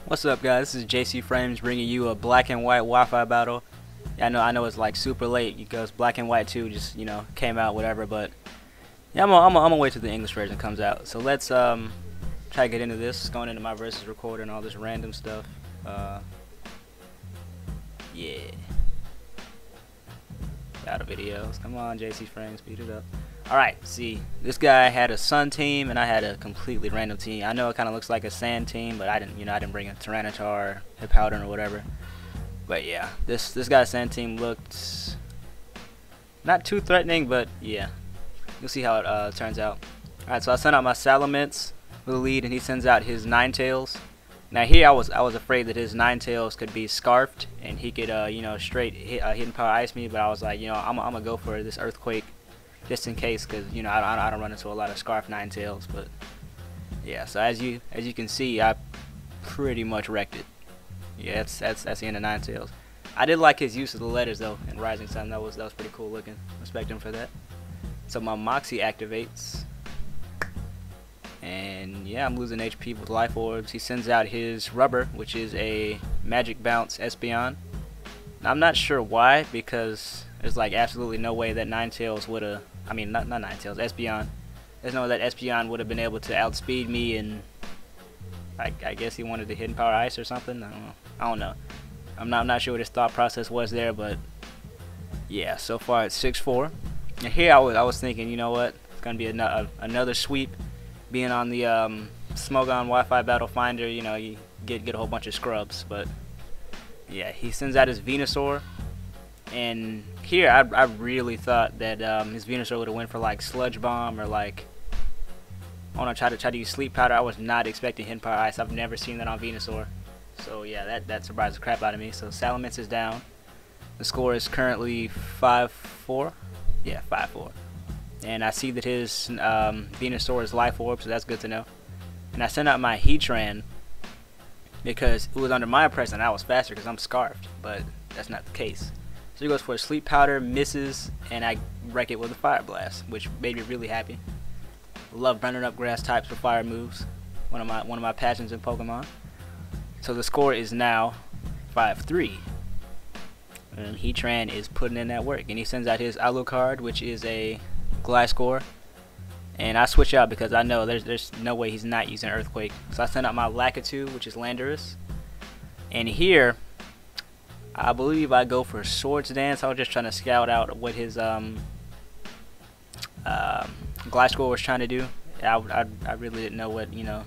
What's up, guys? This is JC Frames bringing you a black and white Wi-Fi battle. Yeah, I know it's like super late because Black and White 2 just came out, whatever. But yeah, I'm gonna wait till the English version comes out. So let's try to get into this. Going into my versus recorder and all this random stuff. Yeah. Out of videos. Come on, JC Frames, speed it up. Alright, see, this guy had a sun team and I had a completely random team. I know it kind of looks like a sand team, but I didn't bring a Tyranitar, Hippowdon, or whatever. But yeah, this guy's sand team looked not too threatening, but yeah, you'll see how it turns out. Alright, so I sent out my Salamence with a lead, and he sends out his Ninetales. Now here I was afraid that his Ninetales could be scarfed and he could straight hidden power ice me, but I was like, I'm gonna go for this Earthquake just in case, because I don't run into a lot of scarf Ninetales. But yeah, so as you can see, I pretty much wrecked it. Yeah, that's the end of Ninetales. I did like his use of the letters though in Rising Sun. That was pretty cool looking. Respect him for that. So my Moxie activates, and yeah, I'm losing HP with Life Orbs. He sends out his Rubber, which is a Magic Bounce Espeon. Now, I'm not sure why, because there's like absolutely no way that Ninetales would have. I mean, not Ninetales, Espeon. There's no way that Espeon would have been able to outspeed me, and I guess he wanted to hidden power ice or something. I don't know. I'm not sure what his thought process was there, but yeah. So far it's 6-4. And here I was thinking, you know what? It's gonna be another sweep. Being on the Smogon Wi-Fi Battle Finder, you get a whole bunch of scrubs. But yeah, he sends out his Venusaur. And here, I really thought that his Venusaur would have went for like Sludge Bomb, or like, I want to try to use Sleep Powder. I was not expecting Hidden Power Ice. I've never seen that on Venusaur. So yeah, that surprised the crap out of me. So Salamence is down. The score is currently 5-4. Yeah, 5-4. And I see that his Venusaur is Life Orb, so that's good to know. And I sent out my Heatran because it was under my impression I was faster because I'm Scarfed, but that's not the case. So he goes for a Sleep Powder, misses, and I wreck it with a Fire Blast, which made me really happy. Love burning up grass types for fire moves. One of my passions in Pokemon. So the score is now 5-3. And Heatran is putting in that work, and he sends out his Alucard, which is a Gliscor. And I switch out because I know there's no way he's not using Earthquake. So I send out my Lakitu, which is Landorus. And here, I believe I go for Swords Dance. I was just trying to scout out what his Gliscor was trying to do. I really didn't know what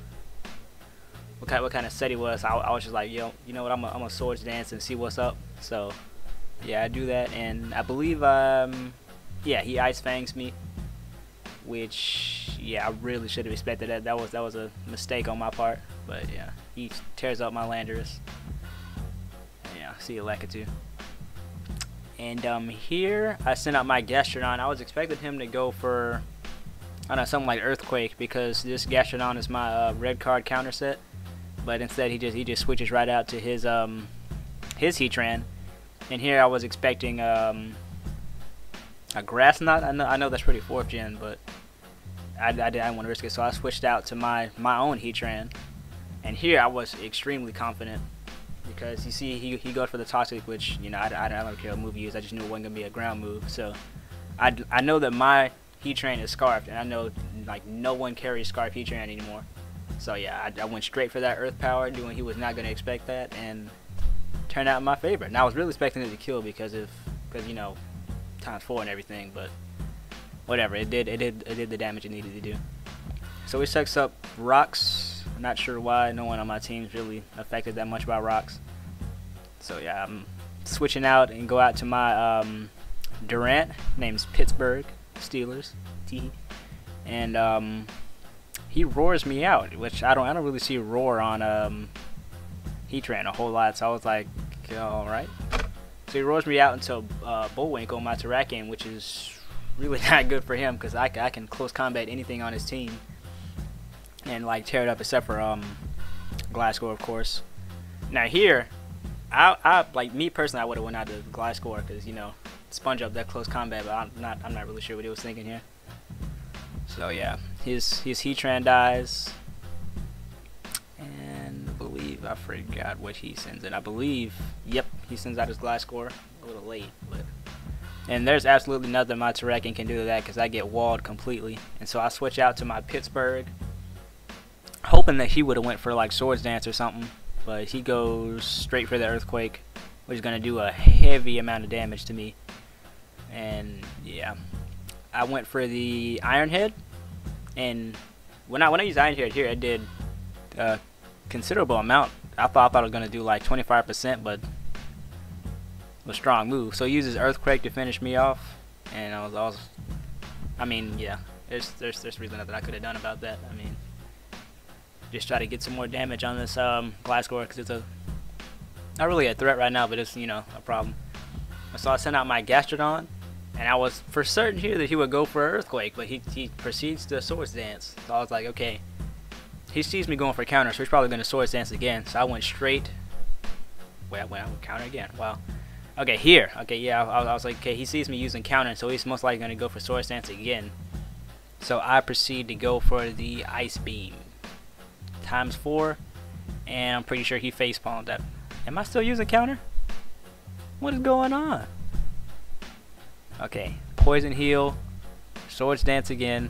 what kind of set he was. I was just like, you know what, I'm a Swords Dance and see what's up. So yeah, I do that, and I believe yeah, he Ice Fangs me, which yeah, I really should have expected that. That was a mistake on my part, but yeah, he tears up my Landorus. Yeah, see you Lakitu. And here I sent out my Gastrodon. I was expecting him to go for, I don't know, something like Earthquake, because this Gastrodon is my red card counter set. But instead he just switches right out to his Heatran. And here I was expecting a Grass Knot. I know that's pretty 4th gen, but I didn't want to risk it, so I switched out to my own Heatran. And here I was extremely confident, because you see he goes for the Toxic, which I don't care what move he used. I just knew it wasn't gonna be a ground move. So I know that my Heatran is Scarfed, and I know like no one carries Scarf Heatran anymore. So yeah, I went straight for that Earth Power, doing he was not gonna expect that, and turned out in my favor. Now I was really expecting it to kill because ×4 and everything, but whatever. It did the damage it needed to do. So he sucks up Rocks. I'm not sure why. No one on my team's really affected that much by Rocks. So yeah, I'm switching out and go out to my Durant. Name's Pittsburgh Steelers. And he roars me out, which I don't really see roar on Heatran a whole lot. So I was like, all right. So he roars me out until Bullwinkle, my Terrakion, which is really not good for him, because I can close combat anything on his team and like tear it up, except for Gliscor, of course. Now here, I like, me personally, I would have went out to Gliscor, because sponge up that close combat, but I'm not really sure what he was thinking here. So yeah, his Heatran dies, and I believe I forgot what he sends in. I believe, yep, he sends out his Gliscor a little late, but. And there's absolutely nothing my Terrakion can do to that because I get walled completely. And so I switch out to my Pittsburgh, hoping that he would have went for like Swords Dance or something. But he goes straight for the Earthquake, which is going to do a heavy amount of damage to me. And yeah, I went for the Iron Head. And when I used Iron Head here, it did a considerable amount. I thought it was going to do like 25%, but a strong move. So he uses Earthquake to finish me off, and I mean, yeah, there's really nothing I could have done about that. I mean, just try to get some more damage on this Gliscor because it's not really a threat right now, but it's, you know, a problem. So I sent out my Gastrodon, and I was for certain here that he would go for Earthquake, but he proceeds to Swords Dance. So I was like, okay, he sees me going for counter, so he's probably going to Swords Dance again. So I went straight. Wait, I went counter again. Wow. Okay, here. Okay, yeah, I was like, okay, he sees me using counter, so he's most likely going to go for Swords Dance again. So I proceed to go for the Ice Beam. ×4, and I'm pretty sure he facepalmed that. Am I still using counter? What is going on? Okay, Poison Heal, Swords Dance again.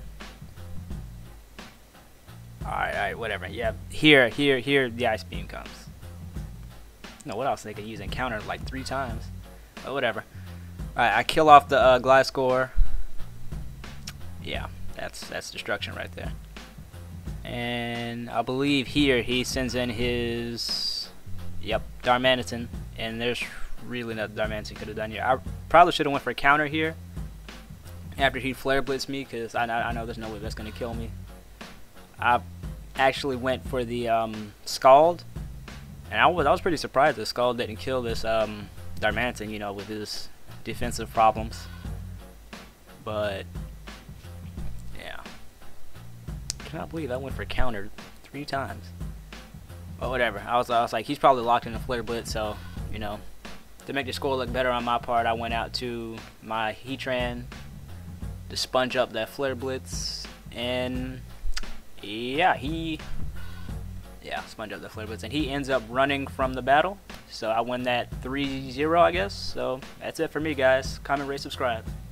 Alright, whatever. Yeah, here, the Ice Beam comes. No, what else they could use in counter like 3 times. But whatever. Alright, I kill off the Gliscor. Yeah, that's destruction right there. And I believe here he sends in his, yep, Darmanitan. And there's really nothing Darmanitan could have done here. I probably should have went for a counter here after he Flare Blitzed me, because I know there's no way that's going to kill me. I actually went for the Scald. And I was pretty surprised that Scald didn't kill this Darmanitan, you know, with his defensive problems. But yeah, I cannot believe I went for counter 3 times. But whatever. I was like, he's probably locked in a Flare Blitz, so you know, to make the score look better on my part, I went out to my Heatran to sponge up that Flare Blitz, and yeah, sponge up the Flare Blitz, and he ends up running from the battle. So I win that 3-0, I guess. So that's it for me, guys. Comment, rate, subscribe.